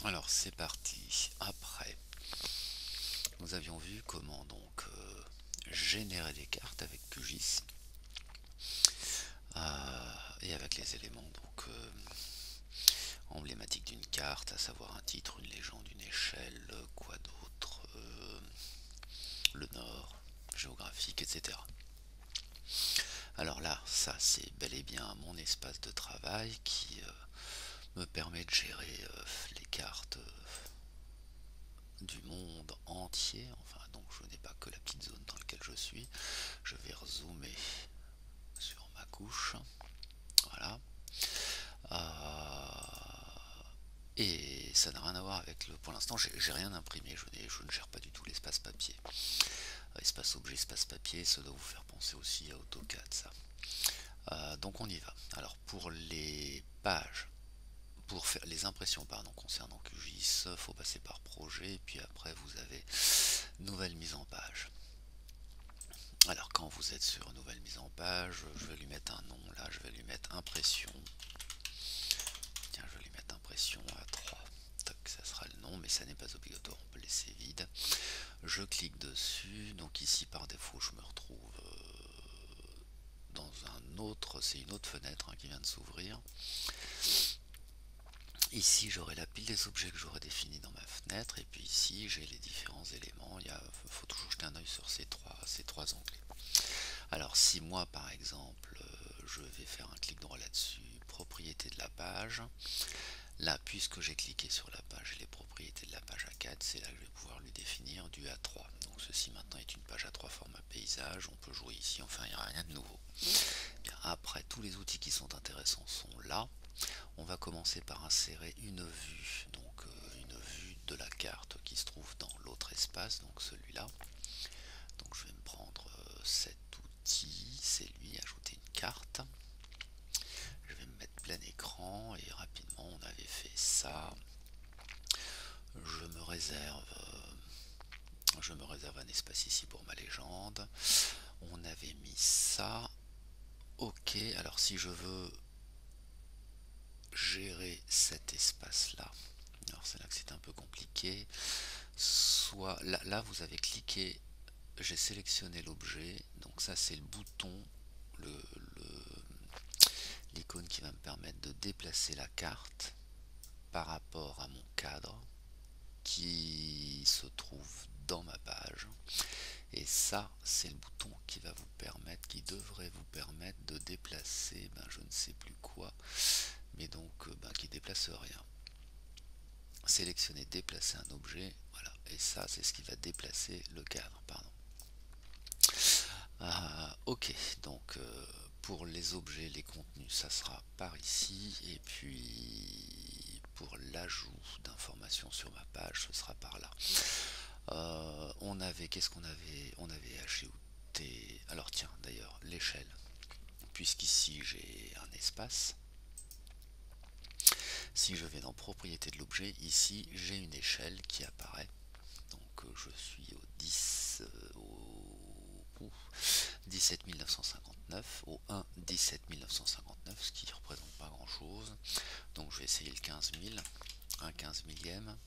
Alors c'est parti. Après, nous avions vu comment donc générer des cartes avec QGIS et avec les éléments donc emblématiques d'une carte, à savoir un titre, une légende, une échelle, quoi d'autre, le nord, géographique, etc. Alors là, ça c'est bel et bien mon espace de travail qui me permet de gérer les cartes du monde entier. Enfin, donc je n'ai pas que la petite zone dans laquelle je suis. Je vais rezoomer sur ma couche. Voilà. Et ça n'a rien à voir avec le. Pour l'instant, j'ai rien imprimé. Je ne gère pas du tout l'espace papier. Espace objet, espace papier, ça doit vous faire penser aussi à AutoCAD, ça. Donc on y va. Alors pour les pages, pour faire les impressions pardon, concernant QGIS, il faut passer par projet, puis après vous avez nouvelle mise en page. Alors quand vous êtes sur nouvelle mise en page, je vais lui mettre un nom là, je vais lui mettre impression. Tiens, je vais lui mettre impression à 3. Toc, ça sera le nom, mais ça n'est pas obligatoire, on peut laisser vide. Je clique dessus, donc ici par défaut je me retrouve dans un autre, c'est une autre fenêtre qui vient de s'ouvrir. Ici j'aurai la pile des objets que j'aurai définis dans ma fenêtre, et puis ici j'ai les différents éléments. Il faut toujours jeter un œil sur ces trois onglets. Alors si moi par exemple je vais faire un clic droit là-dessus, propriétés de la page, là puisque j'ai cliqué sur la page et les propriétés de la page A4, c'est là que je vais pouvoir lui définir du A3. Donc ceci maintenant est une page A3 format paysage, on peut jouer ici, enfin il n'y a rien de nouveau. Bien, après tous les outils qui sont intéressants sont là. On va commencer par insérer une vue, donc une vue de la carte qui se trouve dans l'autre espace, donc celui-là. Donc je vais me prendre cet outil, c'est lui, ajouter une carte. Je vais me mettre plein écran et rapidement on avait fait ça. Je me réserve, un espace ici pour ma légende. On avait mis ça. Ok, alors si je veux gérer cet espace-là, alors c'est là que c'est un peu compliqué. Soit là vous avez cliqué, j'ai sélectionné l'objet, donc ça c'est le bouton, l'icône qui va me permettre de déplacer la carte par rapport à mon cadre qui se trouve dans ma page. Et ça, c'est le bouton qui va vous permettre, qui devrait vous permettre de déplacer, je ne sais plus quoi, mais donc qui déplace rien. Sélectionner, déplacer un objet, voilà. Et ça, c'est ce qui va déplacer le cadre, pardon. Ok, donc pour les objets, les contenus, ça sera par ici, et puis pour l'ajout d'informations sur ma page, ce sera par là. On avait, qu'est-ce qu'on avait? On avait ajouté, alors tiens, d'ailleurs, l'échelle, puisqu'ici j'ai un espace. Si je vais dans propriété de l'objet, ici j'ai une échelle qui apparaît. Donc je suis au 17 959, au 1 17 959, ce qui ne représente pas grand chose. Donc je vais essayer le 15 000, un 15 millième.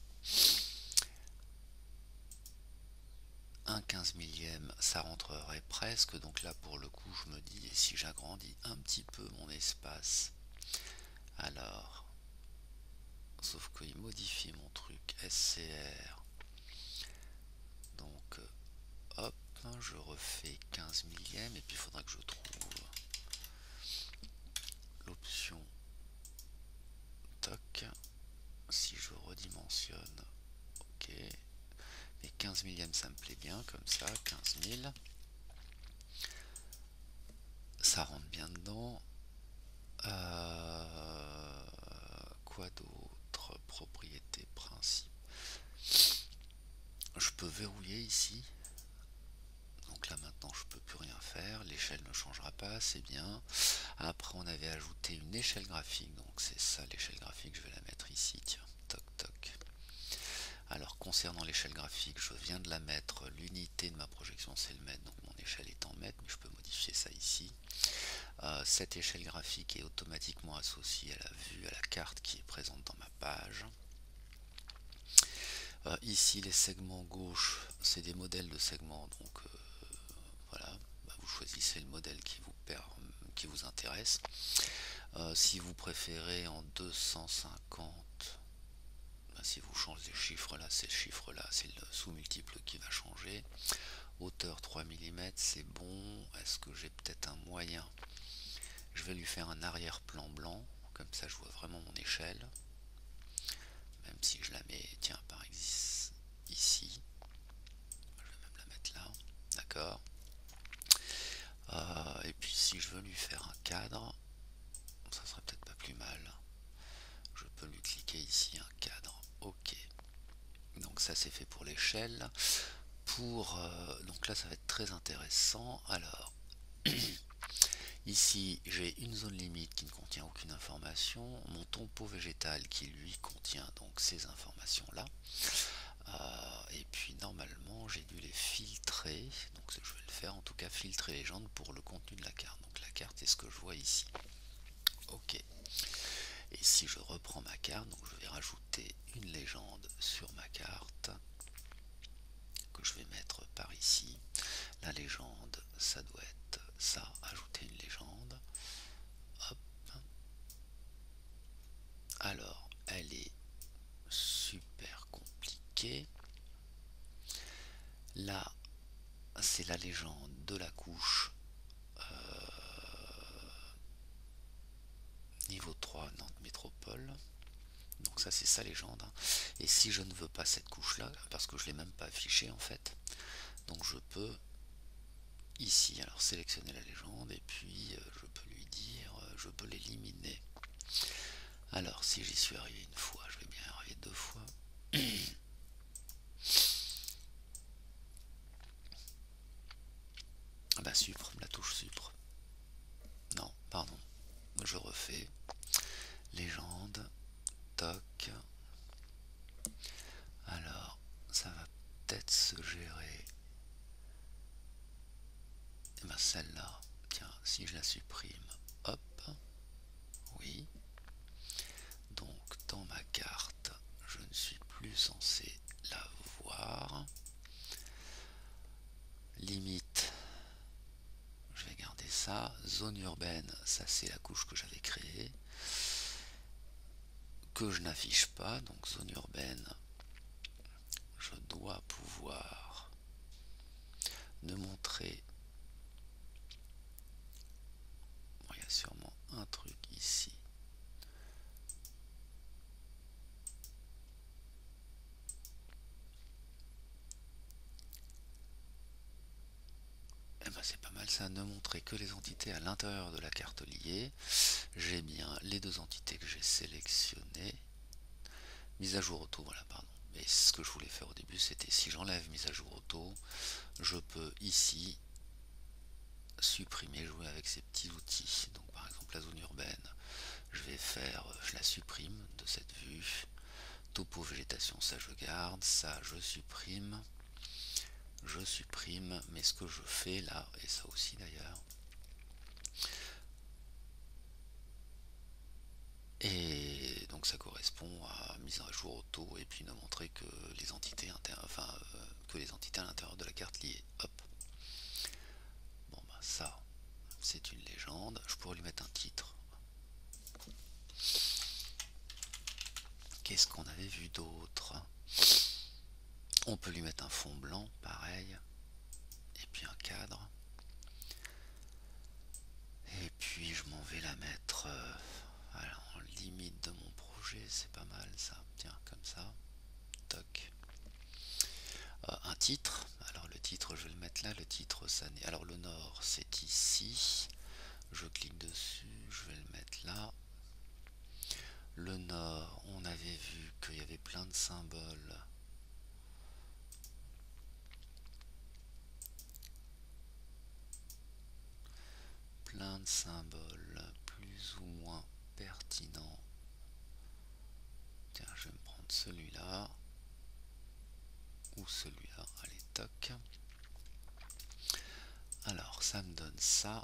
Un 15 millième, ça rentrerait presque, donc là pour le coup je me dis, et si j'agrandis un petit peu mon espace, alors, sauf qu'il modifie mon truc SCR, donc hop, je refais 15 millième, et puis il faudra que je trouve l'option toc, si je redimensionne, ok, mais 15 millième ça me plaît bien, comme ça, 15 000, ça rentre bien dedans. Quoi d'autre? Propriété principe. Je peux verrouiller ici. Donc là maintenant je peux plus rien faire. L'échelle ne changera pas, c'est bien. Après on avait ajouté une échelle graphique. Donc c'est ça l'échelle graphique. Je vais la mettre ici. Tiens, toc toc. Alors concernant l'échelle graphique, je viens de la mettre. L'unité de ma projection c'est le mètre. Donc mon échelle est en mètres, mais je peux modifier ça ici. Cette échelle graphique est automatiquement associée à la vue, à la carte qui est présente dans ma page. Ici, les segments gauche, c'est des modèles de segments, donc voilà, bah, vous choisissez le modèle qui vous intéresse. Si vous préférez en 250, bah, si vous changez les chiffres là, ces chiffres-là, c'est le sous-multiple qui va changer. Hauteur 3 mm, c'est bon. Est-ce que j'ai peut-être un moyen? Je vais lui faire un arrière-plan blanc, comme ça je vois vraiment mon échelle. Même si je la mets, tiens, par exemple, ici. Je vais même la mettre là, d'accord. Et puis si je veux lui faire un cadre, ça serait peut-être pas plus mal. Je peux lui cliquer ici, un cadre, ok. Donc ça c'est fait pour l'échelle. Donc là ça va être très intéressant. Alors ici j'ai une zone limite qui ne contient aucune information, mon topo végétal qui lui contient donc ces informations là. Et puis normalement j'ai dû les filtrer, donc je vais le faire en tout cas, filtrer légende pour le contenu de la carte. Donc la carte est ce que je vois ici. Ok. Et si je reprends ma carte, donc je vais rajouter une légende sur ma carte que je vais mettre par ici. La légende, ça doit être ça, ajouter une légende. Hop. Alors, elle est super compliquée. Là, c'est la légende de la couche niveau 3 Nantes Métropole. Donc ça c'est sa légende. Et si je ne veux pas cette couche là, parce que je ne l'ai même pas affichée en fait, donc je peux ici alors sélectionner la légende et puis je peux lui dire, je peux l'éliminer. Alors si j'y suis arrivé une fois, je vais bien y arriver deux fois. Ah bah supre, la touche supre. Non, pardon, je refais. Légende, toc. Alors, ça va peut-être se gérer. Et ben celle-là, tiens, si je la supprime, hop, oui. Donc dans ma carte, je ne suis plus censé la voir. Limite, je vais garder ça. Zone urbaine, ça c'est la couche que j'avais créée, que je n'affiche pas. Donc zone urbaine, je dois pouvoir ne montrer. Bon, il y a sûrement un truc ici. Eh ben c'est pas mal ça, ne montrer que les entités à l'intérieur de la carte liée. J'ai bien les deux entités que j'ai sélectionnées. Mise à jour auto, voilà, pardon. Mais ce que je voulais faire au début, c'était si j'enlève mise à jour auto, je peux ici supprimer, jouer avec ces petits outils. Donc par exemple la zone urbaine, je la supprime de cette vue. Topo végétation, ça je garde, ça je supprime, mais ce que je fais là, et ça aussi d'ailleurs, et donc ça correspond à mise à jour auto et puis ne montrer que les entités que les entités à l'intérieur de la carte liée. Hop. Bon bah ça c'est une légende. Je pourrais lui mettre un titre. Qu'est-ce qu'on avait vu d'autre? On peut lui mettre un fond blanc, pareil. Et puis un cadre. Et puis je m'en vais la mettre en limite de mon projet. C'est pas mal ça. Tiens, comme ça. Toc. Un titre. Alors le titre, je vais le mettre là. Le titre, ça n'est. Alors le nord, c'est ici. Je clique dessus. Je vais le mettre là. Le nord, on avait vu qu'il y avait plein de symboles. Plein de symboles plus ou moins pertinents. Tiens, je vais me prendre celui-là. Ou celui-là. Allez, toc. Alors, ça me donne ça.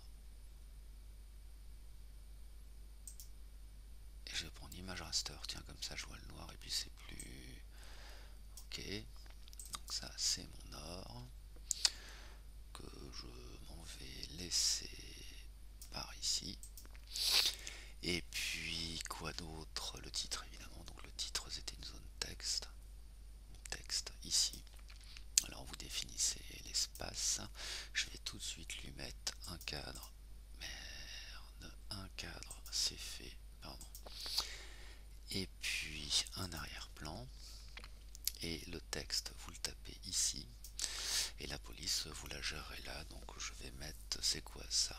Et je vais prendre image raster. Tiens, comme ça, je vois le noir et puis c'est plus... ok, donc ça c'est mon or que je m'en vais laisser par ici. Et puis quoi d'autre? Le titre évidemment, donc le titre c'était une zone texte, texte ici. Alors vous définissez l'espace, je vais tout de suite lui mettre un cadre, merde, un cadre c'est fait, pardon, et puis un arrière-plan, et le texte vous le tapez ici, et la police vous la gérez là, donc je vais mettre, c'est quoi ça?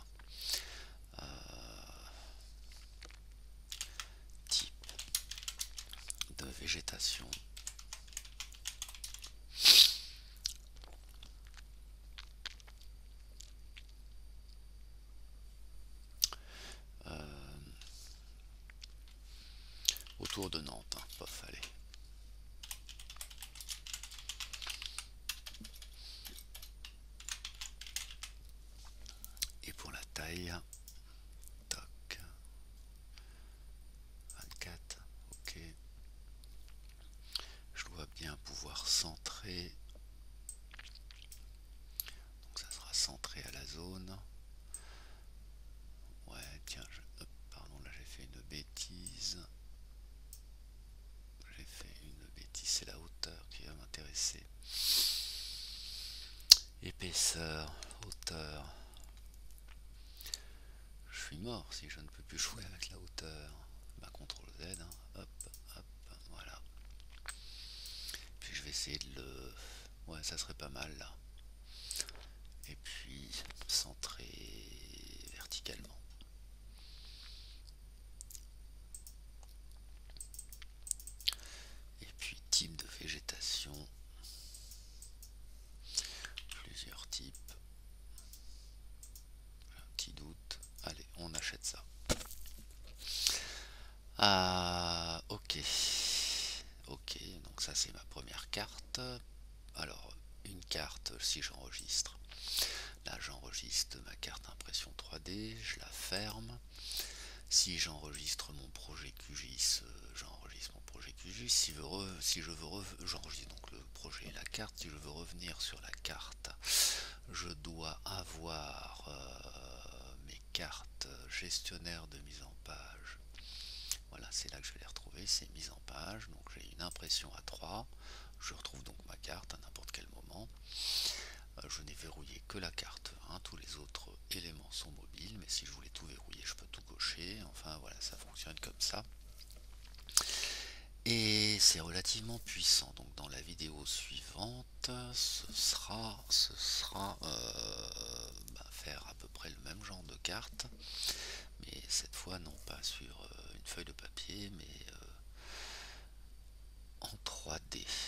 Type de végétation. Autour de Nantes, hein, pof, allez. Et pour la taille, toc, 24, ok. Je dois bien pouvoir centrer, donc ça sera centré à la zone. Ouais, tiens, hop, pardon, là j'ai fait une bêtise. C'est la hauteur qui va m'intéresser. Épaisseur, hauteur. Je suis mort si je ne peux plus jouer avec la hauteur. Bah, CTRL Z, hein. Hop, hop, voilà. Puis je vais essayer de le... Ouais, ça serait pas mal là. Et puis centrer verticalement. Et puis type de végétation. Plusieurs types. Un petit doute. Allez, on achète ça. Ah, ok. Ok, donc ça c'est ma première carte. Alors, une carte, si j'enregistre. Là, j'enregistre ma carte impression 3D, je la ferme. Si j'enregistre mon projet QGIS, j'enregistre mon projet QGIS. Si je veux j'enregistre donc le projet et la carte. Si je veux revenir sur la carte, je dois avoir mes cartes gestionnaires de mise en page. Voilà, c'est là que je vais les retrouver, c'est mise en page. Donc j'ai une impression à 3. Je retrouve donc ma carte à n'importe quel moment. Je n'ai verrouillé que la carte, hein, tous les autres éléments sont mobiles, mais si je voulais tout verrouiller, je peux tout cocher. Enfin voilà, ça fonctionne comme ça. Et c'est relativement puissant. Donc dans la vidéo suivante, ce sera faire à peu près le même genre de carte, mais cette fois non pas sur une feuille de papier, mais en 3D.